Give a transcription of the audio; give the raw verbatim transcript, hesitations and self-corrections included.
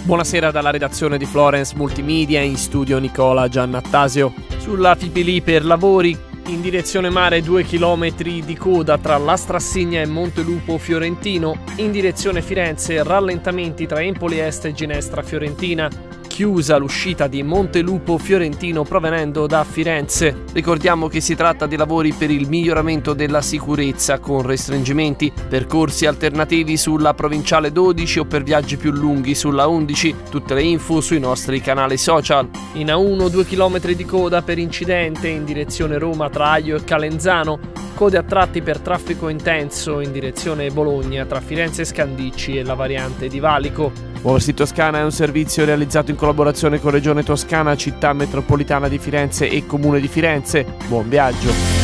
Buonasera dalla redazione di Florence Multimedia, in studio Nicola Giannattasio. Sulla Fipili per lavori, in direzione mare due chilometri di coda tra la Strassigna e Montelupo Fiorentino, in direzione Firenze rallentamenti tra Empoli Est e Ginestra Fiorentina. Chiusa l'uscita di Montelupo Fiorentino provenendo da Firenze. Ricordiamo che si tratta di lavori per il miglioramento della sicurezza con restringimenti, percorsi alternativi sulla provinciale dodici o per viaggi più lunghi sulla undici. Tutte le info sui nostri canali social. In A uno due chilometri di coda per incidente in direzione Roma tra Aglio e Calenzano. Code a tratti per traffico intenso in direzione Bologna tra Firenze Scandicci e la variante di Valico. Muoversi Toscana è un servizio realizzato in collaborazione con Regione Toscana, Città Metropolitana di Firenze e Comune di Firenze. Buon viaggio!